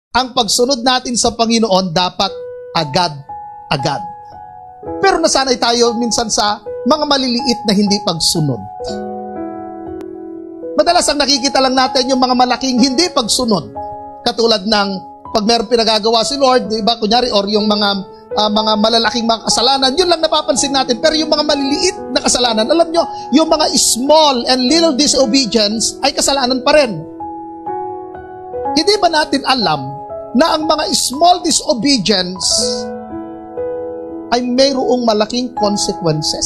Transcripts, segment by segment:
ang pagsunod natin sa Panginoon dapat agad-agad. Pero nasanay tayo minsan sa mga maliliit na hindi pagsunod. Madalas ang nakikita lang natin yung mga malaking hindi pagsunod. Katulad ng pag meron pinagagawa si Lord, diba, kunyari, or yung mga malalaking mga kasalanan, yun lang napapansin natin. Pero yung mga maliliit na kasalanan, alam nyo, yung mga small and little disobedience ay kasalanan pa rin. Hindi ba natin alam na ang mga small disobedience ay mayroong malaking consequences?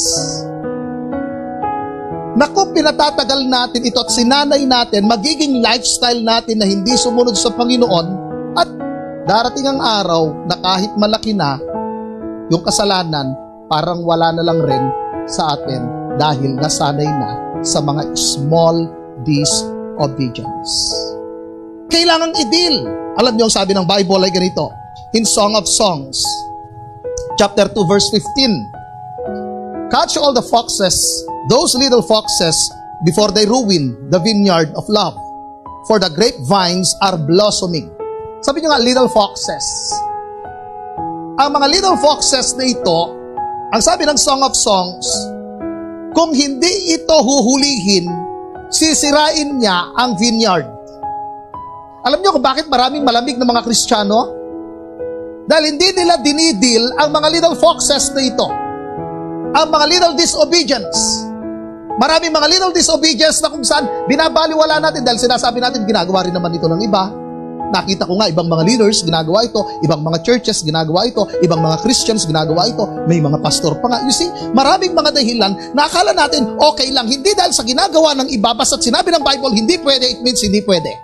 Naku, pinatatagal natin ito at sinanay natin, magiging lifestyle natin na hindi sumunod sa Panginoon, at darating ang araw na kahit malaki na yung kasalanan, parang wala na lang rin sa atin dahil nasanay na sa mga small disobedience. Kailangang i-deal. Alam niyo ang sabi ng Bible ay ganito, in Song of Songs, chapter 2, verse 15. Catch all the foxes, those little foxes, before they ruin the vineyard of love, for the grapevines are blossoming. Sabi niyo nga, little foxes. Ang mga little foxes na ito, ang sabi ng Song of Songs, kung hindi ito huhulihin, sisirain niya ang vineyard. Alam niyo kung bakit maraming malamig na mga Kristiyano? Dahil hindi nila dinidil ang mga little foxes na ito. Ang mga little disobedience. Maraming mga little disobedience na kung saan binabaliwala natin dahil sinasabi natin ginagawa rin naman ito ng iba. Nakita ko nga ibang mga leaders ginagawa ito, ibang mga churches ginagawa ito, ibang mga Christians ginagawa ito, may mga pastor pa nga. You see, maraming mga dahilan na akala natin okay lang. Hindi dahil sa ginagawa ng iba, basta't sinabi ng Bible, hindi pwede, it means hindi pwede.